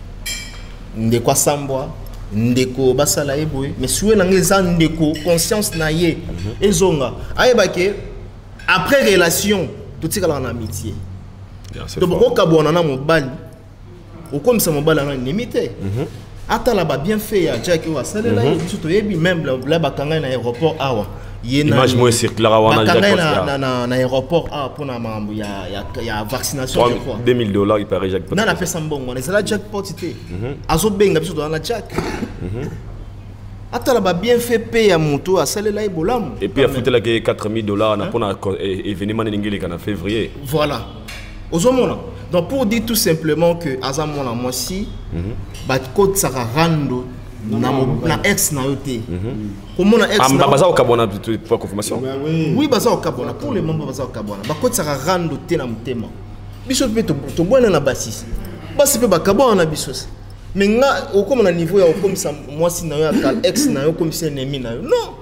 ndeko sambwa ndeko basala eboye mais suye na ngeza ndeko conscience na ye ezonga ayeba ke après relation tout ça en amitié donc beaucoup kabona na mobali ou comme ça mobali na limité ata la ba bien fait ya Jack wa salela surtout yebi même la bakanga na aéroport awa image moi circulaire wana na na na aéroport ah pour na mambo ya ya ya vaccination je crois deux mille dollars il paraît jackpot na na fait sambongo on est là jackpot té azo benga biso dans la Jack ata la ba bien fait payer ya moto a salela ebolam et puis a foutu la quatre mille dollars na pour na événement ngeli kana février voilà ozomona donc pour dire tout simplement que azamona moi si ba code sara rando na na ex na yoté comment na ex na baza okabona pour confirmation oui baza okabona pour les membres baza okabona ba code sara rando té na mutema biso pe to to bona na basis basi pe bakabona na biso mais nga okoma na niveau ya okomisa moi si na yo akal ex na yo komisa ennemi na yo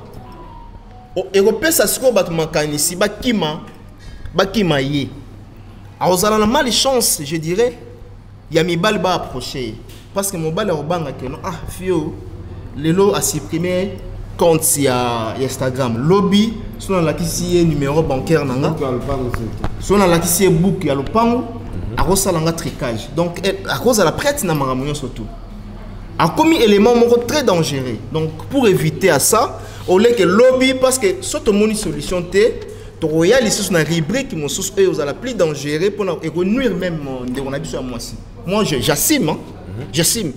non et repesa siko bat makanisi bakima bakima ye azala na malchance je dirais ya mibali ba approcher parce que mon bal est au bang que non ah fio lelo a supprimé compte ya Instagram lobby sur la kisi numéro bancaire nanga sur la kisi book ya lopango a rosalanga tricage donc à cause de la prête na maramunyo surtout a commis élément moko très dangereux donc pour éviter à ça au lieu que lobby parce que surtout moni solution té to royal ici sur la rubrique mon sous eux aux la plus dangereux pour nuire même on a dit sur moi si moi j'assume hein j'assume.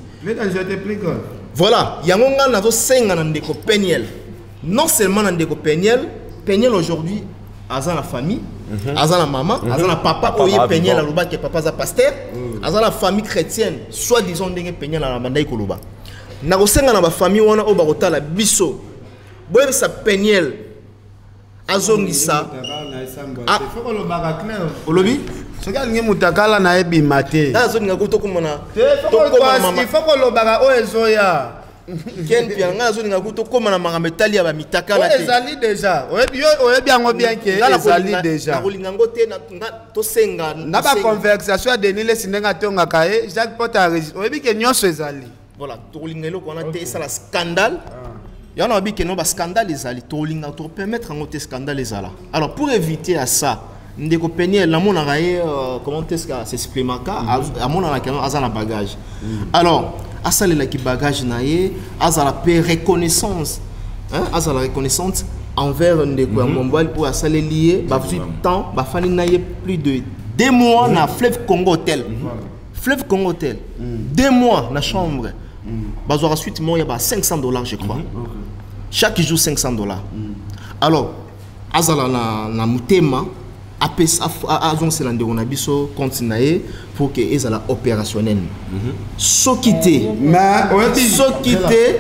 Voilà, il y a un gars qui a Peniel. Non seulement Ndeko Peniel, Peniel aujourd'hui aza na famille, aza na maman, aza na papa, oye Peniel aloba que papa za pasteur, aza na famille chrétienne, soit disons ndenge Peniel na bandai koloba. Na kosenga na ba famille wana o ba kotala biso. Boye sa Peniel azongisa. Ah, faut que le baga clair. Olobi? Ce gars ngi mutakala na ebi mate. Na azonga ko to komona. Il faut que le baga o ezoya. Ken pianga azonga ko to komona manga metali ya ba mitakala te. Ezali déjà. Oyebi oyebi yango bien que ezali déjà. Na kolinga ngote na to senga. Na ba conversation ya Denis Sindenga tonga kae, Jacques Pot a oyebi que nyonso ezali. Voilà, to kolinga eloko wana te ça la scandale. Il y a un scandale, pour permettre un scandale. Alors, pour éviter à ça, ndeko Peniel, la mon araye, comment est-ce que s'exprime à mon araye, à la bagage. Alors, à ça, les bagage naie, à la paix reconnaissance, à la reconnaissance envers ndeko Mbombal pour à ça les lier, bah plus temps, bah fallait naie plus de deux mois na fleuve Congo Hotel, fleuve Congo Hotel, deux mois na chambre. Bah ensuite moi il y a cinq cents dollars je crois. Chaque jour cinq cents dollars. Alors, azala na na mutema apes azon selande on abiso continuer pour que ezala opérationnel. So quitter. Mais so quitter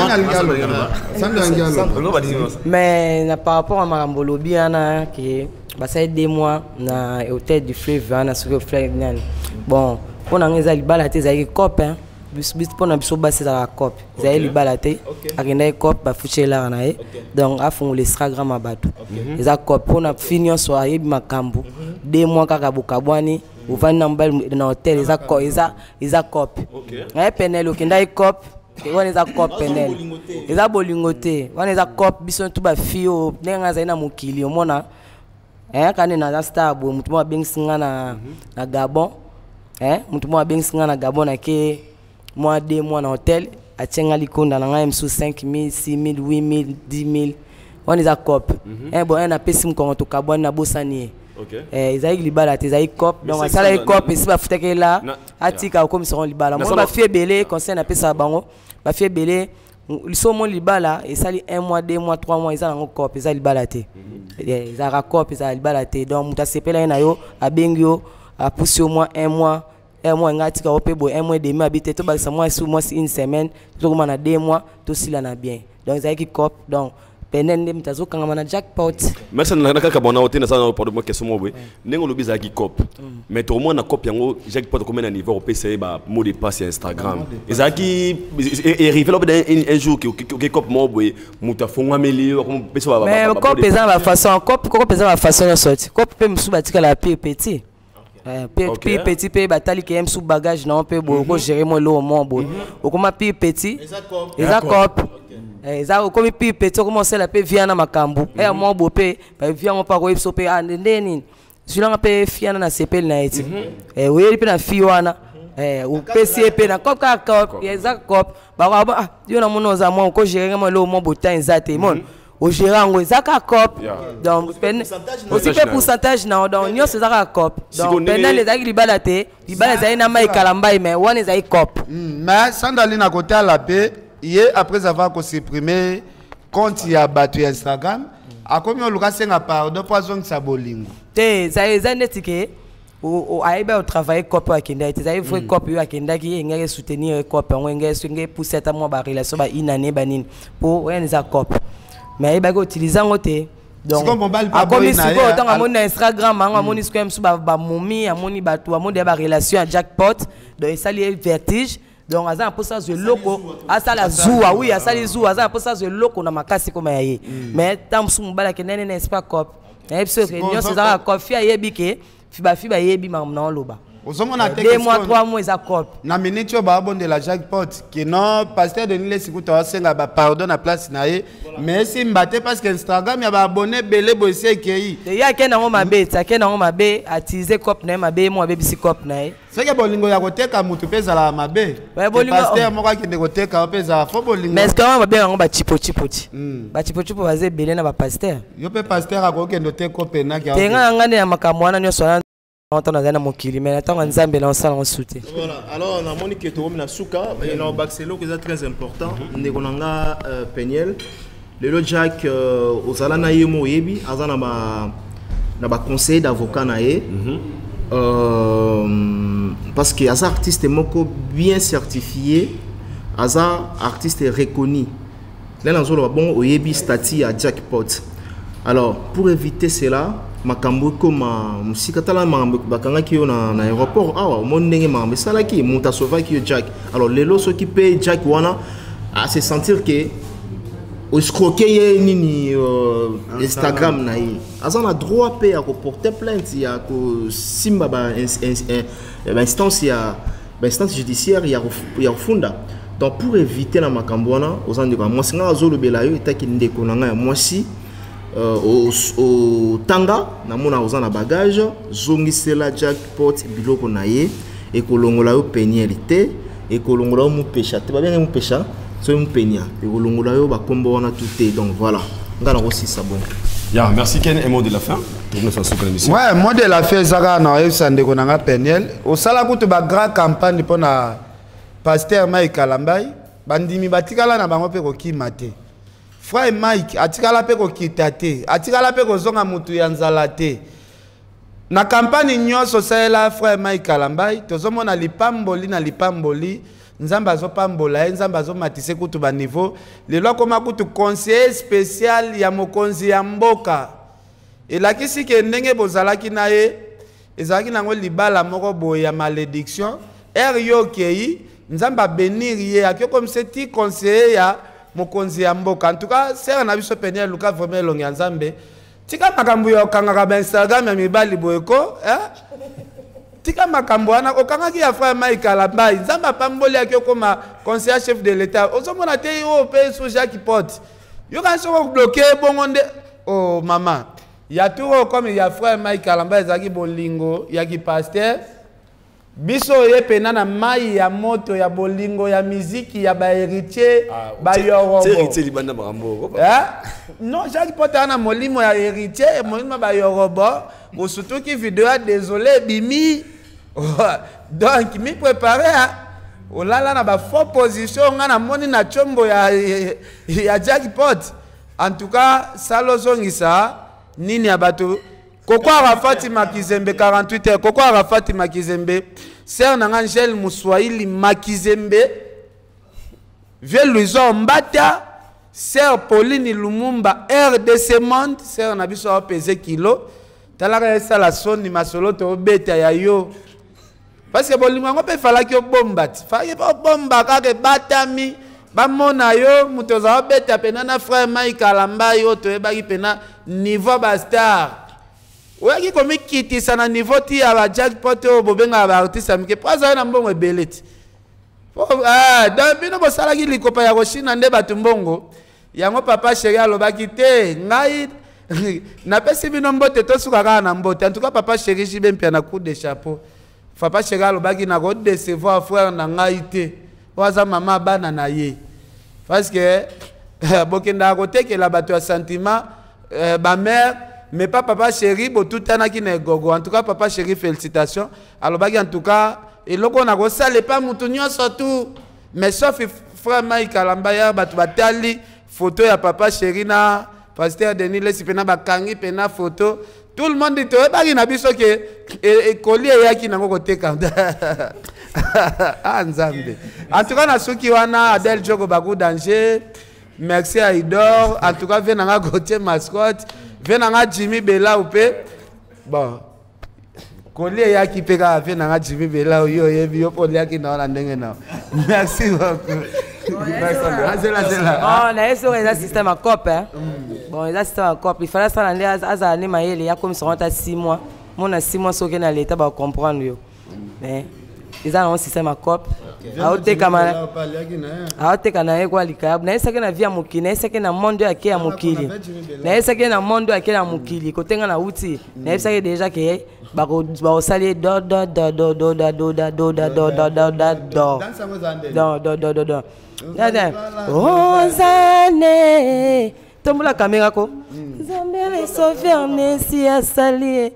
mais par rapport à Marambolo biana qui bah ça deux mois na hôtel du fleuve na sur le fleuve. Bon, on a ezali balate ezali copain. Bis bis pour na biso basi za cop za eli balate akenda cop ba fuchela na e donc afon le Instagram abatu eza cop pour na finio so ayebi makambu deux mois kaka bokabwani uvani na mbali na hotel eza ko eza eza cop na Penel okenda e cop wana eza cop Penel eza bolingote wana eza cop biso tu ba fio nenga za ina mukili omona eh kane na star bo mutu mo bensinga na na Gabon eh mutu mo bensinga na Gabon na ke moi deux mois dans l'hôtel, à Tchengali Konda, on a sous cinq mille, six mille, huit mille, dix mille. On est à cop. Un bon, on a payé quand on a bon, on a bossani. Eh, ils ont eu libala, ils ont eu cop. Donc on a eu cop et si va foutre que là, à tika comme seront libala. Moi, ma fille belé, conseil n'a pas ça bango. Ma fille belé, ils sont mon libala et ça li un mois, deux mois, trois mois, ils ont un cop, ils ont libala té. Ils ont un cop, ils ont libala té. Donc muta sepela na yo, a bengyo, a poussé au moins un mois. Un mois, ngati ka opebo un mois et demi habité to ba ça mois sous mois une semaine to comme na deux mois to sila na bien donc ça qui cop donc Penel ndem tazo kanga mana jackpot merci na kaka bona hôtel ça na pour moi question mo boy nengo lobi za ki cop mais au moins na cop yango jackpot comme na niveau P C ba mot de passe Instagram et ça qui est arrivé là un jour que cop mo boy muta fonga melio comme pesa ba mais cop pesa ba façon cop cop pesa ba façon de sortir cop pe msu batika la p petit petit petit peu batali qui aime sous bagage non peut beaucoup gérer mon lot au monde au comment petit petit les accords les accords comme petit petit comment c'est la paix vient na makambu et moi beau paix vient on pas quoi so paix and then je l'en paix fiana na sepel na eti eh oui il peut na fiwana eh au P C P na cop cop les accords bah ah yo na mon oza moi ko gérer mon lot au monde temps exact mon au gérant ngo ezaka cop donc aussi que pourcentage na donc nyo ezaka cop donc Penel les aki libala te libala za ina mai kalambai mais one ezai cop mais sandali na côté la paix hier après avoir supprimé compte ya battu Instagram a combien luka senga pardon poison sa bolingo te za za netike o aiba o travailler cop akenda te za faut cop yo akenda ki ngeke soutenir cop ngeke ngeke pousser ta mo ba relation ba inane banine pour one za cop mais il va utiliser en côté donc à comme ici autant à mon Instagram à mon Instagram sous ba momi à mon bateau à mon débat relation à jackpot donc ça lié vertige donc à ça pour ça le loco à ça la zoua oui à ça les zoua à ça pour ça le loco na makasi comme yé mais tant sous mbala que nene n'est pas cop et puis que nous c'est ça cop a yebi que fiba fiba yebi mam na loba deux mois trois mois za cop na minute yo ba bon de la jackpot que non pasteur de Nile sikuta senga ba pardon na place na ye mais si mbate parce que Instagram ya ba abonné belé bossé kei de ya ke na ngoma be ta ke na ngoma be atiser cop na mabe mo be bisi cop na ye c'est que bolingo ya koteka mutu pesa la mabe pasteur mo ka kende koteka pesa fo bolingo mais quand mabe ngo ba chipo chipo ti ba chipo chipo baze belé na ba pasteur yo pe pasteur akokende te cop na ki tenga ngane ya makamwana nyo so alors on a Monique na Souka et na Baxelo qui est très important Negonanga Peniel le Jack aux Alana Yemo Yebi azana ba na ba conseiller d'avocat na ye euh, parce que as artiste moko bien certifié, as artiste reconnu. Là dans le bon oyebi stati à Jackpot. Alors pour éviter cela, makambo comme musika tala makambo bakanga ki yo na na aéroport awa mo ndenge makambo sala ki monta sauva ki yo Jack. Alors les lots qui paye Jack wana à se sentir que au escroquer nini euh, Instagram na yi. Azana droit paye à porter plainte ya ko simba ba instance ya ba instance judiciaire ya ya funda. Donc pour éviter la makambo wana ozandi ko moi singa azolo belayo etaki ndeko na nga moi si Euh, au, au tanga na mona ozana bagage zongisela Jackpot biloko na ye et kolongola yo pénalité et kolongola mu pécha te ba bien mu pécha so mu penya et kolongola yo ba kombo wana tout donc voilà ngana aussi ça bon. Ya merci Ken, et mot de la fin pour nous faire souper l'émission. Ouais, mot de la fin zaka na yo sande ko na Peniel au sala kutu ba grand campagne pour na pasteur Mike Kalambai bandimi batikala na bango pe ko kimate. Frère Mike, atikala pe ko kitate, atikala pe ko zonga mutu ya nzala te. Na campagne nyonso saela frère Mike Kalambai, tozomona lipamboli na lipamboli, nzamba zo pambola, nzamba zo matise kutu ba niveau, lelo koma kutu conseiller spécial ya mokonzi ya mboka. Elakisi ke ndenge bozalaki na ye, ezalaki nango libala moko boye ya malédiction, er yo kei, nzamba bénir ye, akyo comme c'est conseiller ya mokonzi ya mboka. En tout cas, c'est na biso Peniel Luka vraiment longi nzambe. Tika makambu yo kangaka ba Instagram ya mibali boyeko, eh? Tika makambu wana okangaki ya frère Mike Kalambai, nzamba pamboli akyo koma conseiller chef de l'état. Ozomona te yo pe sous Jacques Pot. Yo kan so bloquer bongonde oh maman. Ya tout comme ya frère Mike Kalambai zaki bolingo, ya ki pasteur. Biso ye pena na mai ya moto ya bolingo ya muziki ya ba héritier ba yorobo. C'est héritier libanda marambo. Eh? Non, Jacques Potter na molimo ya héritier et molimo ba yorobo. Ou surtout qui vidéo désolé bimi. Donc mi préparer o lala na ba faux position nga na moni na chombo ya ya Jacques Potter. En tout cas, salozongisa nini abato Koko Arafati Makizembe quarante-huit heures. Koko Arafati Makizembe. Sœur Nangangel Mouswaili Makizembe. Vieux Louison Mbata. Sœur Pauline Lumumba R D C Monde. Sœur Nabiso a pesé kilo. Talara esa la soni masolo to beta ya yo. Parce que bolingo ngope fala ki bombat. Fala ki bomba kake batami. Bamona yo mutoza beta pena na frère Mike Kalamba yo to ebaki pena niveau bastar. Oya komi kiti sana niveau ti ya ba Jackpot o bobenga ba artiste amike praza na mbongo ebeleti. Ah, donc bino bo sala ki likopa ya koshina nde batu mbongo. Yango papa chéri alobaki te ngai na pesi bino mbote to suka kana na mbote. En tout cas papa chéri jibe mpia na coup de chapeau. Papa chéri alobaki na ko décevoir frère na ngai te. Waza mama bana na ye. Parce que bokenda ko tekela batu ya sentiment ba mère mais pas papa chéri, bo tout anaki na gogo. En tout cas, papa chéri, félicitations. Alors, en tout cas, et le qu'on a go ça, les pas moutonnions surtout. Mais sauf frère Mike Kalambaya, batu batali, photo ya papa chéri na, pasteur Denis Lesi pena bakangi pena photo. Tout le monde dit, eh, bagi na biso ke, et colis et yaki na go kote kanda. Ah, nzambe. En tout cas, na souki wana, Adel Jogo Bagou Danger. Merci à Idor. En tout cas, venez na Gauthier mascotte. Venanga Jimmy Bella ou pe bon collier ya ki pe ka venanga Jimmy Bella yo yebi yo pour ya ki na la ndenge na merci beaucoup oh na eso les système à cop hein bon les système à cop il fallait ça l'année aza ne maïeli ya comme ça six mois mon a six mois so que na l'état ba comprendre yo mais ils ont un système à cop aote kama aote kana ye kwa likab na esake na via mukili na esake na mondo yake ya mukili na esake na mondo yake ya mukili kotenga na uti na esake déjà que ba ko ba osali do do do do do do do do do do do do do do do do do do dada ozane tombula kamera ko zambele sauver si asali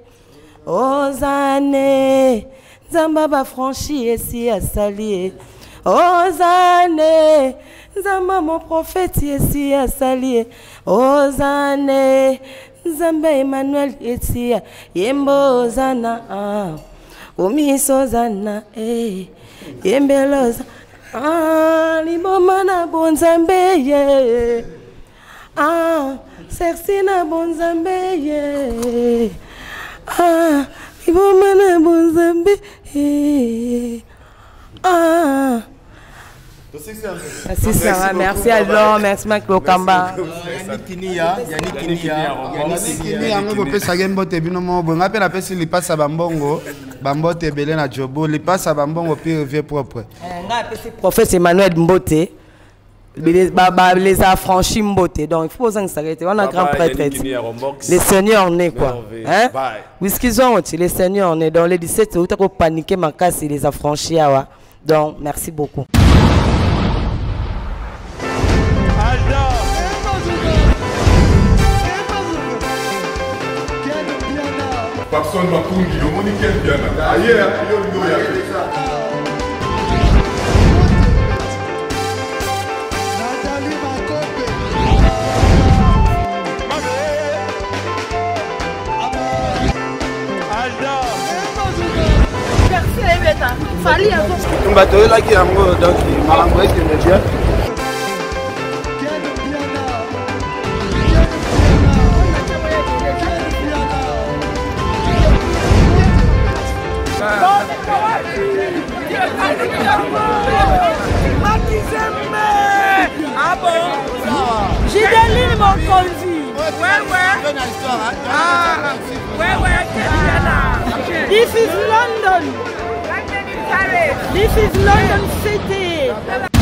ozane Zamba ba franchi ici à salier. Ozane, Zamba mon prophète ici à salier. Ozane, Nzambe Emmanuel Etia Yembo Zana ah Omiso Zana eh Yembeloza ah Liboma na bonzambe ye ah Sexy na bonzambe ye ah Liboma na bonzambe ye ah Merci Sarah, merci alors, merci Mike Lokamba. Yannick Kinia, Yannick Kinia, Yannick Kinia, on peut ça game bote bino mo bon appelle appelle si li passe à bambongo, bambote belé na jobo, li passe à bambongo puis revient propre. On a appelé professeur Emmanuel Mbote. Les, les affranchis Mbote, donc il faut s'arrêter. On a un grand prêtre. Les seigneurs nés quoi. Hein? Oui, ce qu'ils ont, les seigneurs nés. Dans les dix-sept, c'est où tu as paniqué ma casse et les affranchis. Donc merci beaucoup. Papson Makungi, le monde est bien. Ailleurs, il y a Fali a on va te là qui a un mot donc il m'a envoyé qu'il me dit. Ah bon? J'ai des livres mon conduit. Ouais, ouais. Ah, ouais, ouais. This is London. This is London City.